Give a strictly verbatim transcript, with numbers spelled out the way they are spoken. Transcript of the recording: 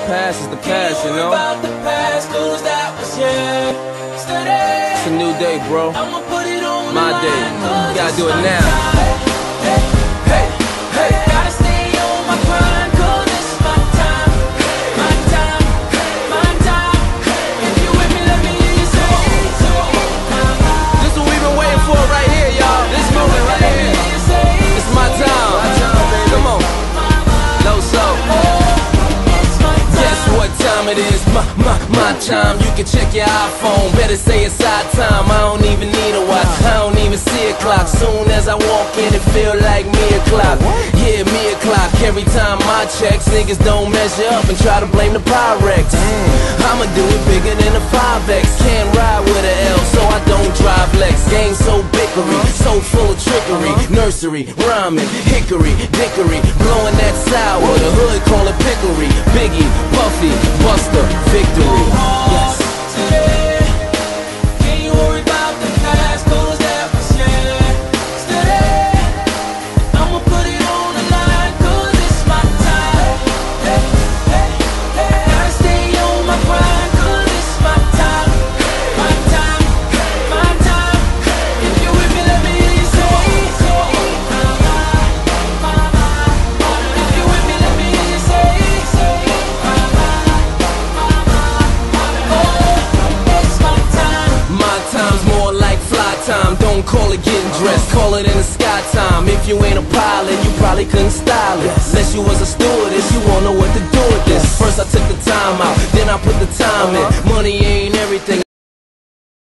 past is the past, you know? About the past, cause that was yesterday. It's a new day, bro. I'ma put it on My the day. line, 'cause You gotta it's do it my now. time. Hey, hey, hey. Gotta stay on my grind, 'cause it's my time. My time, my time. If you with me, let me hear you say so. This is what we've been waiting for right here, y'all. This moment right here. It's my time. Come on. No so. Guess what time it is? My, my, my time. You can check your iPhone. Better say it's our time. I don't even need a watch. I don't even see a clock. Soon as I walk in, it feel like me o'clock. Yeah, me o'clock. Every time I checks, niggas don't measure up and try to blame the Pyrex. I'ma do it bigger than a five X. Can't ride with a L, so I don't drive Lex. Game so bickery, so full of trickery. Nursery, rhyming, hickory, dickory, blowing that sour. The hood call it pickery. Biggie, Puffy, Buster, victory. Yes. Today, can't you worry about the past, 'cause that was yesterday. I'ma put it on the line, 'cause it's my time. Hey, hey, hey. Gotta stay on my grind, 'cause it's my time. My time, my time. If you with me, let me hear you say so. If you with me, let me hear you say so. My time's more like fly time. Don't call it getting dressed, call it in the sky time. If you ain't a pilot, you probably couldn't style it. Unless you was a stewardess, you won't know what to do with this. First I took the time out, then I put the time in. Money ain't everything.